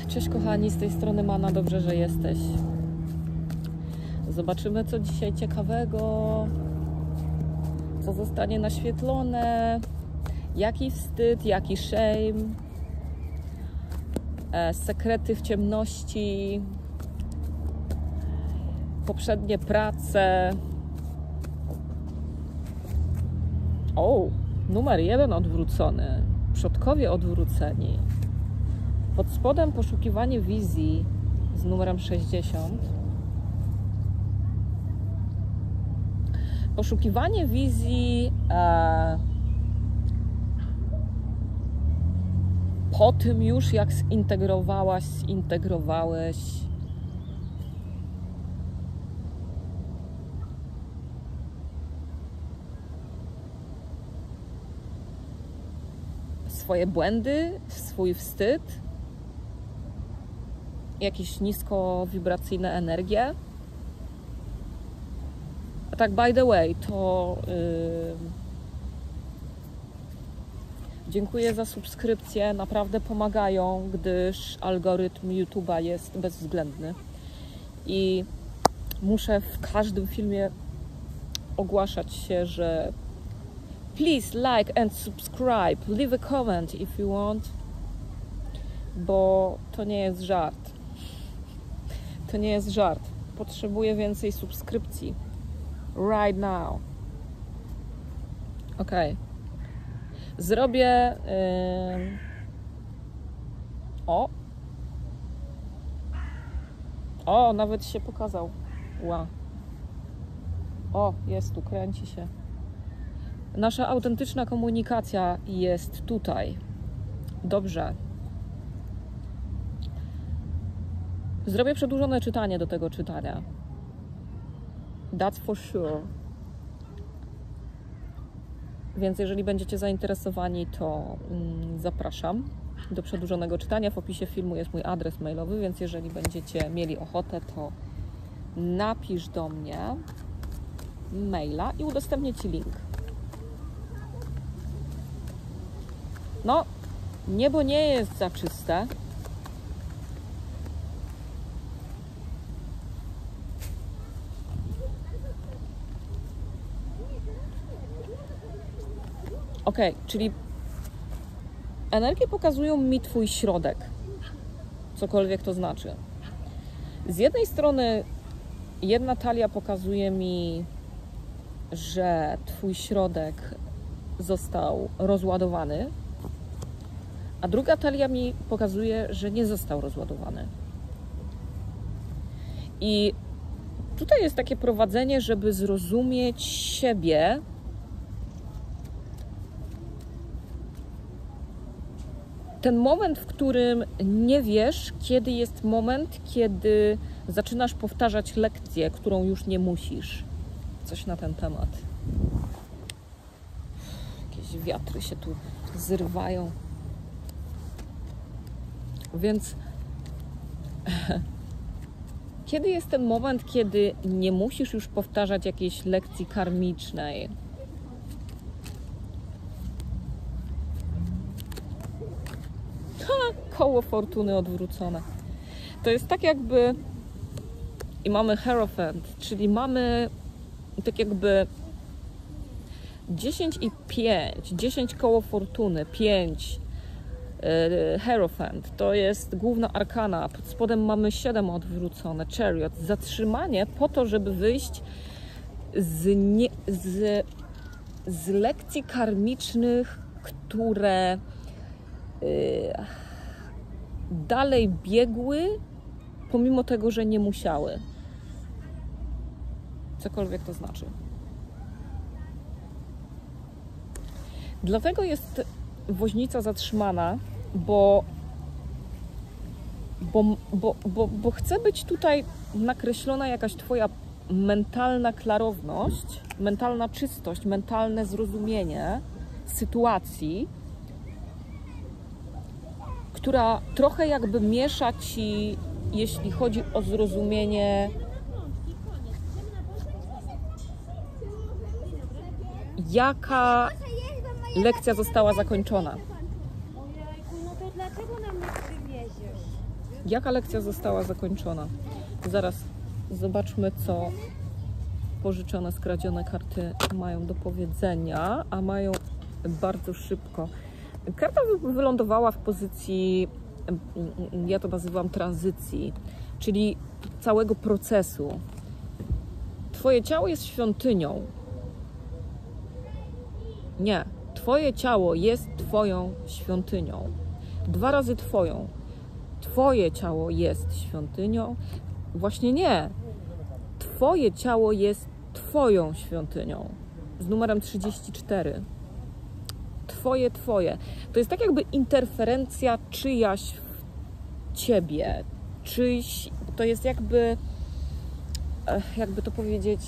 Cześć kochani, z tej strony Mana, dobrze, że jesteś. Zobaczymy, co dzisiaj ciekawego, co zostanie naświetlone, jaki wstyd, jaki shame, sekrety w ciemności, poprzednie prace. O, numer 1 odwrócony, przodkowie odwróceni. Pod spodem poszukiwanie wizji z numerem 60. Poszukiwanie wizji po tym już, jak zintegrowałeś swoje błędy, swój wstyd, jakieś niskowibracyjne energie. A tak, by the way, to dziękuję za subskrypcje, naprawdę pomagają, gdyż algorytm YouTube'a jest bezwzględny i muszę w każdym filmie ogłaszać się, że please like and subscribe, leave a comment if you want, bo to nie jest żart. To nie jest żart. Potrzebuję więcej subskrypcji. Right now. Ok. Zrobię... O, nawet się pokazał. Wow. O, jest tu, kręci się. Nasza autentyczna komunikacja jest tutaj. Dobrze. Zrobię przedłużone czytanie do tego czytania. That's for sure. Więc jeżeli będziecie zainteresowani, to zapraszam do przedłużonego czytania. W opisie filmu jest mój adres mailowy, więc jeżeli będziecie mieli ochotę, to napisz do mnie maila i udostępnię Ci link. No, niebo nie jest za czyste. Ok, czyli energie pokazują mi Twój środek, cokolwiek to znaczy. Z jednej strony jedna talia pokazuje mi, że Twój środek został rozładowany, a druga talia mi pokazuje, że nie został rozładowany. I tutaj jest takie prowadzenie, żeby zrozumieć siebie, ten moment, w którym nie wiesz, kiedy jest moment, kiedy zaczynasz powtarzać lekcję, którą już nie musisz. Coś na ten temat. Jakieś wiatry się tu zrywają. Więc kiedy jest ten moment, kiedy nie musisz już powtarzać jakiejś lekcji karmicznej? Koło fortuny odwrócone. To jest tak jakby... I mamy Hierophant, czyli mamy tak jakby 10 i 5. 10 koło fortuny, 5 Hierophant. To jest główna arkana. Pod spodem mamy 7 odwrócone. Chariot. Zatrzymanie po to, żeby wyjść z lekcji karmicznych, które dalej biegły, pomimo tego, że nie musiały. Cokolwiek to znaczy. Dlatego jest woźnica zatrzymana, bo chce być tutaj nakreślona jakaś Twoja mentalna klarowność, mentalna czystość, mentalne zrozumienie sytuacji, która trochę jakby miesza Ci, jeśli chodzi o zrozumienie, jaka lekcja została zakończona. Ojejku, no to dlaczego nam nie przywieziesz? Jaka lekcja została zakończona? Zaraz zobaczmy, co pożyczone, skradzione karty mają do powiedzenia, a mają bardzo szybko. Karta wylądowała w pozycji, ja to nazywam tranzycji, czyli całego procesu. Twoje ciało jest świątynią. Nie. Twoje ciało jest Twoją świątynią. 2 razy Twoją. Twoje ciało jest świątynią. Właśnie nie. Twoje ciało jest Twoją świątynią. Z numerem 34. Twoje. To jest tak jakby interferencja czyjaś w Ciebie. Czyjś, to jest jakby to powiedzieć,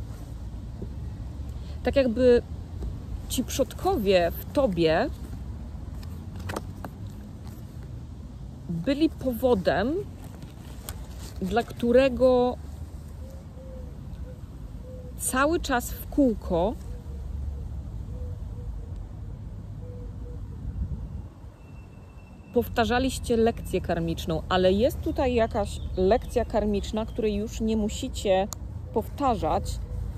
tak jakby ci przodkowie w Tobie byli powodem, dla którego cały czas w kółko powtarzaliście lekcję karmiczną, ale jest tutaj jakaś lekcja karmiczna, której już nie musicie powtarzać,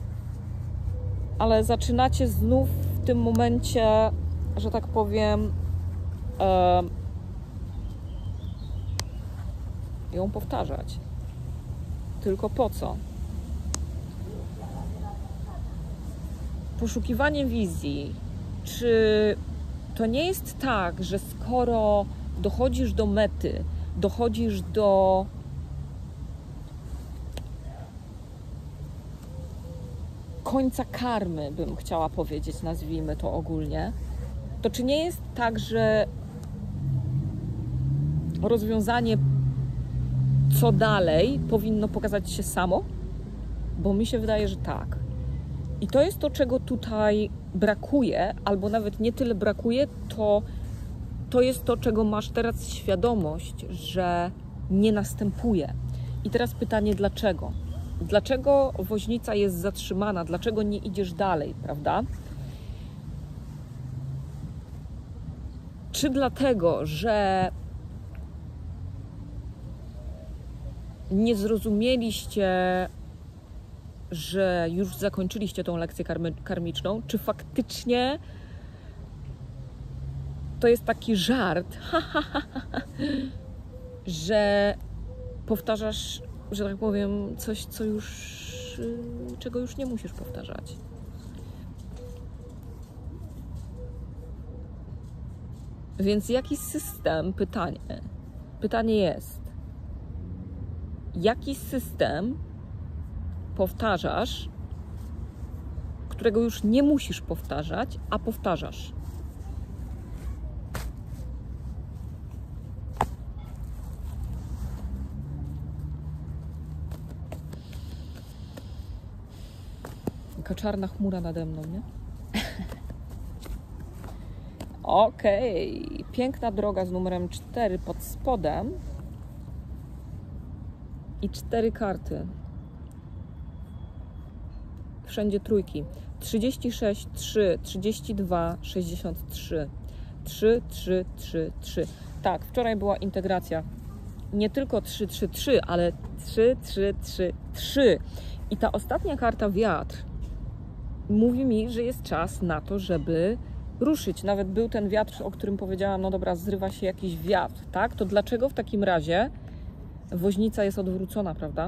ale zaczynacie znów w tym momencie, że tak powiem, ją powtarzać. Tylko po co? Poszukiwanie wizji. Czy to nie jest tak, że skoro dochodzisz do mety, dochodzisz do końca karmy, bym chciała powiedzieć, nazwijmy to ogólnie, to czy nie jest tak, że rozwiązanie co dalej powinno pokazać się samo? Bo mi się wydaje, że tak. I to jest to, czego tutaj brakuje, albo nawet nie tyle brakuje, to jest to, czego masz teraz świadomość, że nie następuje. I teraz pytanie, dlaczego? Dlaczego woźnica jest zatrzymana? Dlaczego nie idziesz dalej, prawda? Czy dlatego, że nie zrozumieliście, że już zakończyliście tą lekcję karmiczną? Czy faktycznie to jest taki żart, że powtarzasz, że tak powiem, coś, czego już nie musisz powtarzać? Więc jaki system, pytanie jest, jaki system powtarzasz, którego już nie musisz powtarzać, a powtarzasz? Taka czarna chmura nade mną, nie? Okej. Piękna droga z numerem 4 pod spodem. I 4 karty. Wszędzie trójki. 36, 3, 32, 63. 3, 3, 3, 3. Tak, wczoraj była integracja. Nie tylko 3, 3, 3, ale 3, 3, 3, 3. I ta ostatnia karta, wiatr, mówi mi, że jest czas na to, żeby ruszyć. Nawet był ten wiatr, o którym powiedziałam, no dobra, zrywa się jakiś wiatr, tak? To dlaczego w takim razie woźnica jest odwrócona, prawda?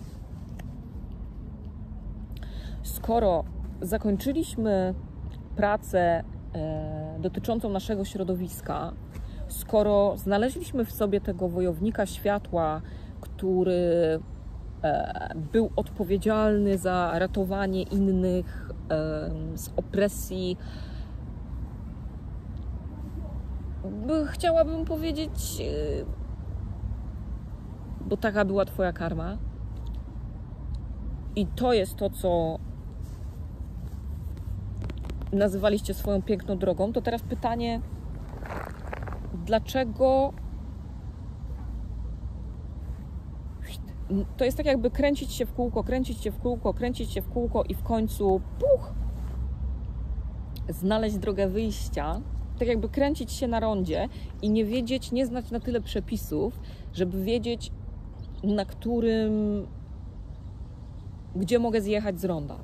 Skoro zakończyliśmy pracę dotyczącą naszego środowiska, skoro znaleźliśmy w sobie tego wojownika światła, który był odpowiedzialny za ratowanie innych z opresji, chciałabym powiedzieć, bo taka była Twoja karma i to jest to, co nazywaliście swoją piękną drogą, to teraz pytanie, dlaczego to jest tak jakby kręcić się w kółko, kręcić się w kółko, kręcić się w kółko i w końcu znaleźć drogę wyjścia, tak jakby kręcić się na rondzie i nie wiedzieć, nie znać na tyle przepisów, żeby wiedzieć, na którym, gdzie mogę zjechać z ronda.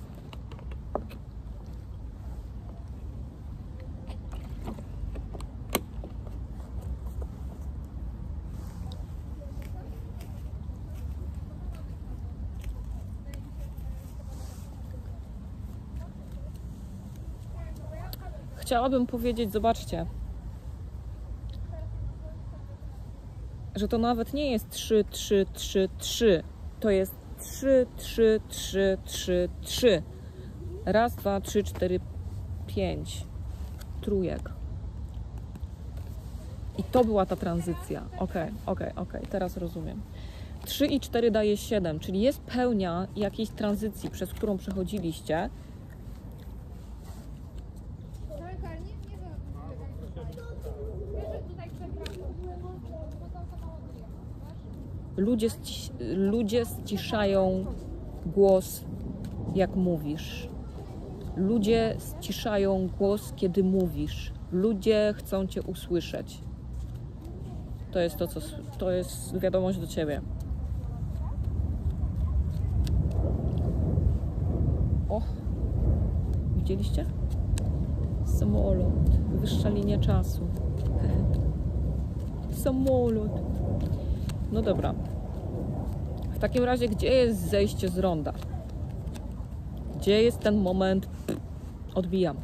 Chciałabym powiedzieć, zobaczcie, że to nawet nie jest 3, 3, 3, 3. To jest 3, 3, 3, 3, 3. Raz, dwa, 3, 4, 5. Trójek. I to była ta tranzycja. Okej, teraz rozumiem. 3 i 4 daje 7, czyli jest pełnia jakiejś tranzycji, przez którą przechodziliście. Ludzie ściszają głos, jak mówisz. Ludzie ściszają głos, kiedy mówisz. Ludzie chcą cię usłyszeć. To jest wiadomość do ciebie. O! Widzieliście? Samolot. Wyższa linia czasu. Samolot. No dobra. W takim razie, gdzie jest zejście z ronda? Gdzie jest ten moment? Odbijam.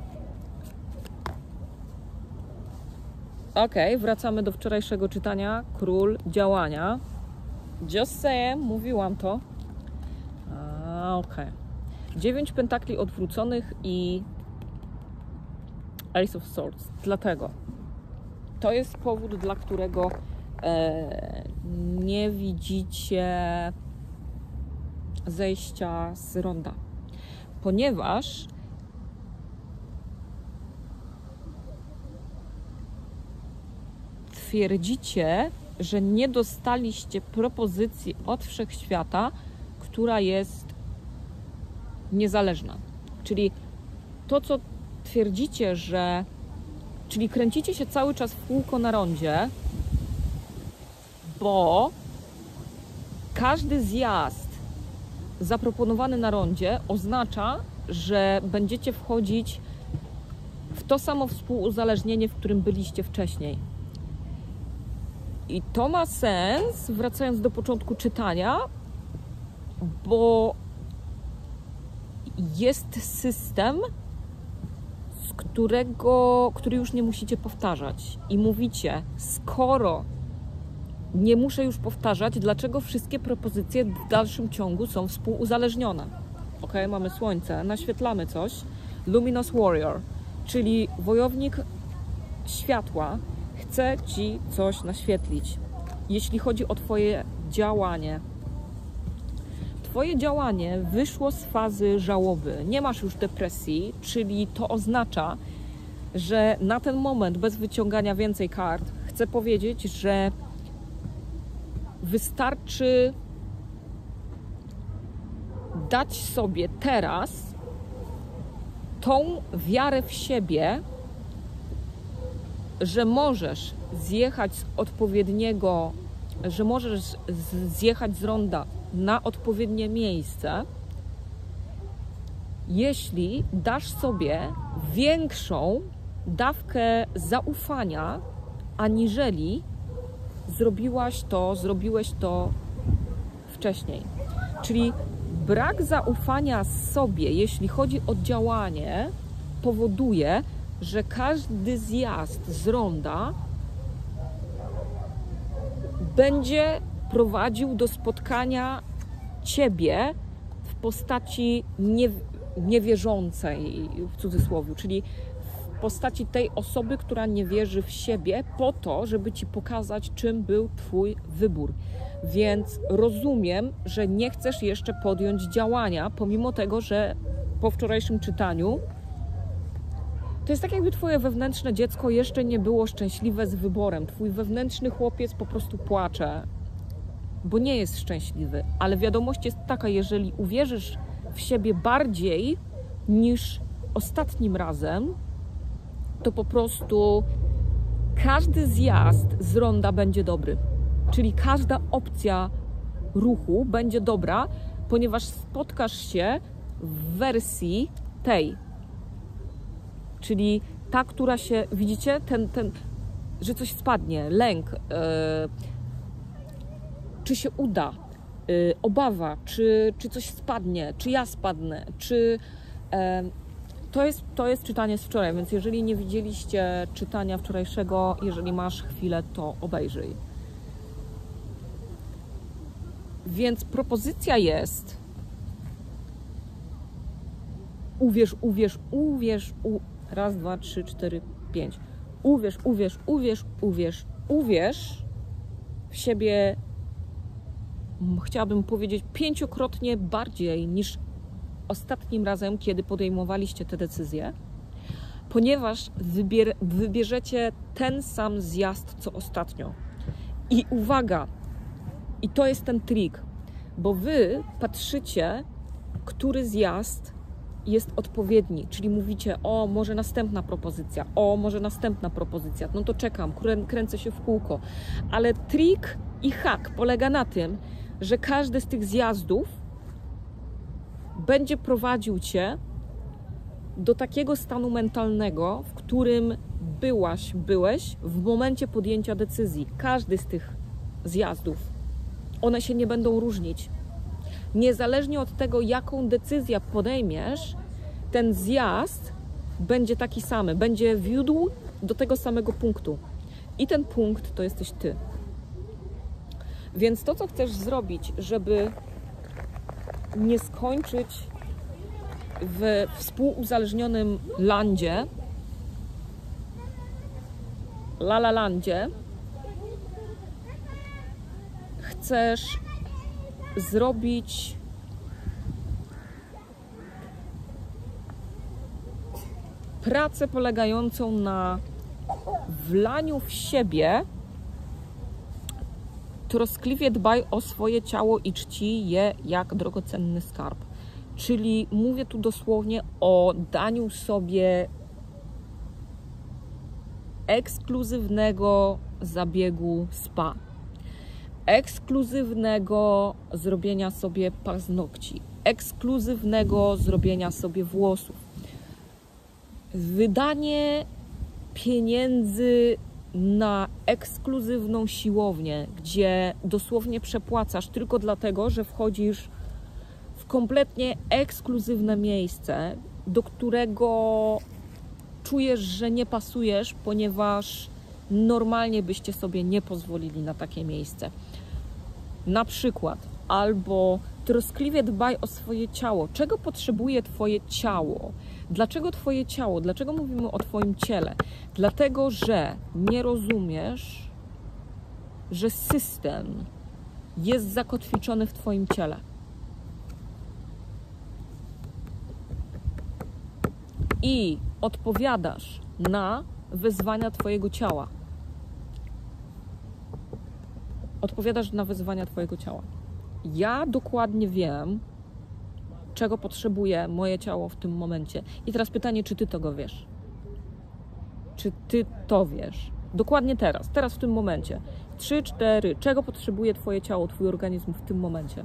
Okej, wracamy do wczorajszego czytania. Król działania. Just saying, mówiłam to. Okej. 9 pentakli odwróconych i Ace of Swords. Dlatego. To jest powód, dla którego nie widzicie zejścia z ronda. Ponieważ twierdzicie, że nie dostaliście propozycji od wszechświata, która jest niezależna. Czyli to, co twierdzicie, że... Czyli kręcicie się cały czas w kółko na rondzie, bo każdy zjazd zaproponowany na rondzie oznacza, że będziecie wchodzić w to samo współuzależnienie, w którym byliście wcześniej. I to ma sens, wracając do początku czytania, bo jest system, który już nie musicie powtarzać. I mówicie, skoro nie muszę już powtarzać, dlaczego wszystkie propozycje w dalszym ciągu są współuzależnione. Ok, mamy słońce, naświetlamy coś. Luminous Warrior, czyli wojownik światła, chce ci coś naświetlić. Jeśli chodzi o twoje działanie. Twoje działanie wyszło z fazy żałoby. Nie masz już depresji, czyli to oznacza, że na ten moment, bez wyciągania więcej kart, chcę powiedzieć, że wystarczy dać sobie teraz tą wiarę w siebie, że możesz zjechać z odpowiedniego, że możesz zjechać z ronda na odpowiednie miejsce, jeśli dasz sobie większą dawkę zaufania, aniżeli zrobiłeś to wcześniej. Czyli brak zaufania sobie, jeśli chodzi o działanie, powoduje, że każdy zjazd z ronda będzie prowadził do spotkania ciebie w postaci niewierzącej, w cudzysłowie, czyli w postaci tej osoby, która nie wierzy w siebie, po to, żeby ci pokazać, czym był twój wybór. Więc rozumiem, że nie chcesz jeszcze podjąć działania, pomimo tego, że po wczorajszym czytaniu to jest tak, jakby twoje wewnętrzne dziecko jeszcze nie było szczęśliwe z wyborem. Twój wewnętrzny chłopiec po prostu płacze, bo nie jest szczęśliwy. Ale wiadomość jest taka, jeżeli uwierzysz w siebie bardziej niż ostatnim razem, to po prostu każdy zjazd z ronda będzie dobry. Czyli każda opcja ruchu będzie dobra, ponieważ spotkasz się w wersji tej. Czyli ta, która się, widzicie, że coś spadnie, lęk, czy się uda, obawa, czy coś spadnie, czy ja spadnę, czy... To jest czytanie z wczoraj, więc jeżeli nie widzieliście czytania wczorajszego, jeżeli masz chwilę, to obejrzyj. Więc propozycja jest: uwierz, uwierz, uwierz, raz, dwa, trzy, cztery, pięć. Uwierz, uwierz, uwierz, uwierz, uwierz w siebie, chciałabym powiedzieć, 5-krotnie bardziej niż ostatnim razem, kiedy podejmowaliście te decyzje, ponieważ wybierzecie ten sam zjazd, co ostatnio. I uwaga, i to jest ten trik, bo wy patrzycie, który zjazd jest odpowiedni, czyli mówicie: o, może następna propozycja, o, może następna propozycja, no to czekam, kręcę się w kółko. Ale trik i hak polega na tym, że każdy z tych zjazdów będzie prowadził cię do takiego stanu mentalnego, w którym byłeś w momencie podjęcia decyzji. Każdy z tych zjazdów, one się nie będą różnić. Niezależnie od tego, jaką decyzję podejmiesz, ten zjazd będzie taki sam, będzie wiódł do tego samego punktu. I ten punkt to jesteś ty. Więc to, co chcesz zrobić, żeby nie skończyć w współuzależnionym landzie, la-la-landzie, chcesz zrobić pracę polegającą na wlaniu w siebie: troskliwie dbaj o swoje ciało i czci je jak drogocenny skarb. Czyli mówię tu dosłownie o daniu sobie ekskluzywnego zabiegu spa, ekskluzywnego zrobienia sobie paznokci, ekskluzywnego zrobienia sobie włosów, wydanie pieniędzy na ekskluzywną siłownię, gdzie dosłownie przepłacasz tylko dlatego, że wchodzisz w kompletnie ekskluzywne miejsce, do którego czujesz, że nie pasujesz, ponieważ normalnie byście sobie nie pozwolili na takie miejsce. Na przykład, albo troskliwie dbaj o swoje ciało. Czego potrzebuje twoje ciało? Dlaczego twoje ciało? Dlaczego mówimy o twoim ciele? Dlatego, że nie rozumiesz, że system jest zakotwiczony w twoim ciele. I odpowiadasz na wezwania twojego ciała. Odpowiadasz na wezwania twojego ciała. Ja dokładnie wiem, czego potrzebuje moje ciało w tym momencie. I teraz pytanie, czy ty tego wiesz? Czy ty to wiesz? Dokładnie teraz w tym momencie. 3, 4. Czego potrzebuje twoje ciało, twój organizm w tym momencie?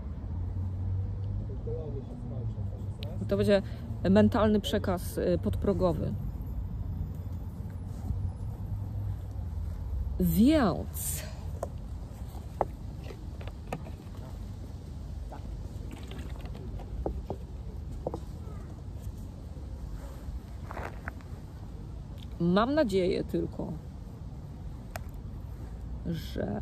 To będzie mentalny przekaz podprogowy. Więc mam nadzieję tylko, że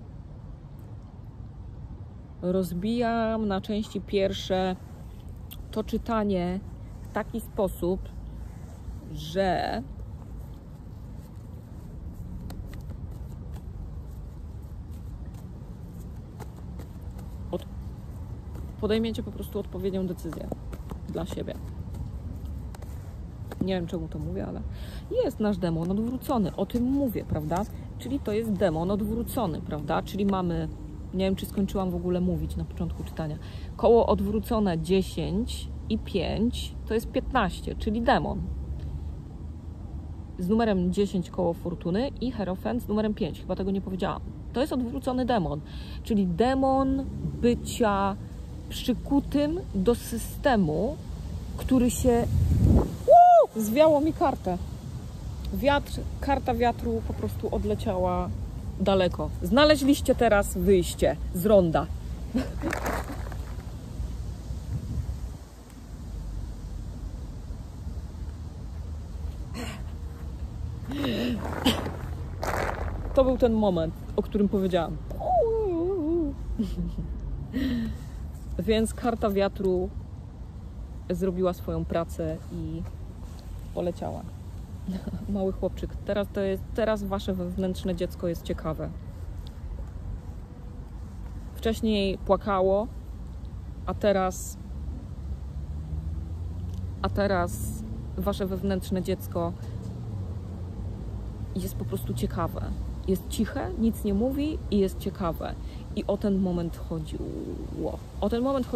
rozbijam na części pierwsze to czytanie w taki sposób, że podejmiecie po prostu odpowiednią decyzję dla siebie. Nie wiem, czemu to mówię, ale jest nasz demon odwrócony. O tym mówię, prawda? Czyli to jest demon odwrócony, prawda? Czyli mamy, nie wiem, czy skończyłam w ogóle mówić na początku czytania. Koło odwrócone 10 i 5 to jest 15, czyli demon. z numerem 10 koło fortuny i Hierophant z numerem 5. Chyba tego nie powiedziałam. To jest odwrócony demon, czyli demon bycia przykutym do systemu, który się... Zwiało mi kartę. Karta wiatru po prostu odleciała daleko. Znaleźliście teraz wyjście z ronda. To był ten moment, o którym powiedziałam. Więc karta wiatru zrobiła swoją pracę i poleciała. Mały chłopczyk. Teraz wasze wewnętrzne dziecko jest ciekawe. Wcześniej płakało, a teraz wasze wewnętrzne dziecko jest po prostu ciekawe. Jest ciche, nic nie mówi i jest ciekawe. I o ten moment chodziło. O ten moment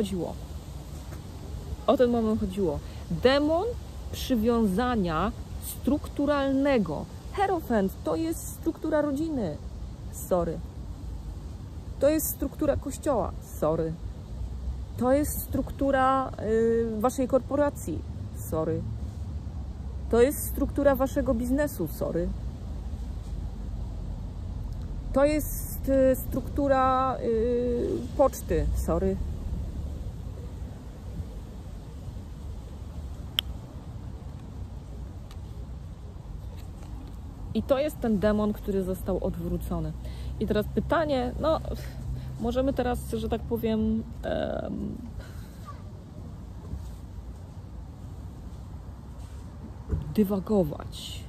chodziło. Demon przywiązania strukturalnego. Hierophant to jest struktura rodziny. Sorry. To jest struktura kościoła. Sorry. To jest struktura waszej korporacji. Sorry. To jest struktura waszego biznesu. Sorry. To jest struktura poczty. Sorry. I to jest ten demon, który został odwrócony. I teraz pytanie, no możemy teraz, że tak powiem, dywagować.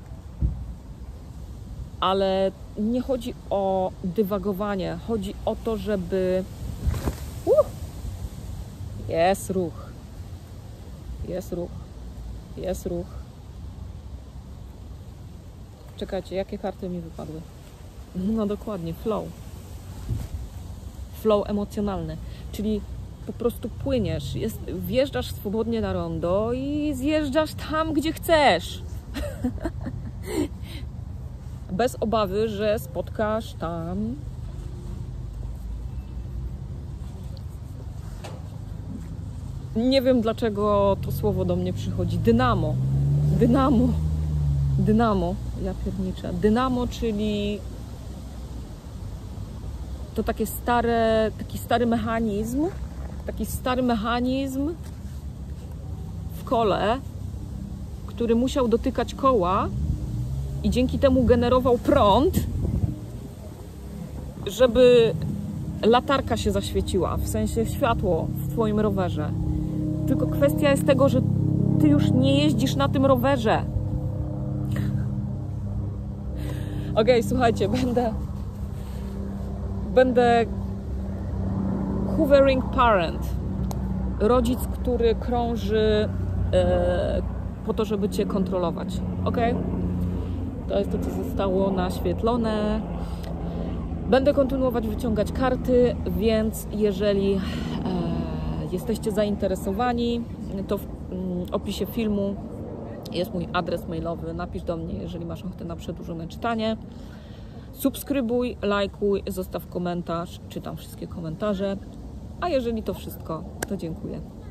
Ale nie chodzi o dywagowanie, chodzi o to, żeby... Jest ruch. Jest ruch. Jest ruch. Czekajcie, jakie karty mi wypadły? No dokładnie, flow. Flow emocjonalny, czyli po prostu płyniesz, wjeżdżasz swobodnie na rondo i zjeżdżasz tam, gdzie chcesz. Bez obawy, że spotkasz tam nie wiem, dlaczego to słowo do mnie przychodzi. Dynamo. Ja pierniczę. Dynamo, czyli to taki stary mechanizm w kole, który musiał dotykać koła i dzięki temu generował prąd, żeby latarka się zaświeciła, w sensie światło w twoim rowerze. Tylko kwestia jest tego, że ty już nie jeździsz na tym rowerze. Okej, słuchajcie, będę hovering parent. Rodzic, który krąży po to, żeby cię kontrolować. Okej? To jest to, co zostało naświetlone. Będę kontynuować wyciągać karty, więc jeżeli jesteście zainteresowani, to w opisie filmu jest mój adres mailowy. Napisz do mnie, jeżeli masz ochotę na przedłużone czytanie. Subskrybuj, lajkuj, zostaw komentarz. Czytam wszystkie komentarze. A jeżeli to wszystko, to dziękuję.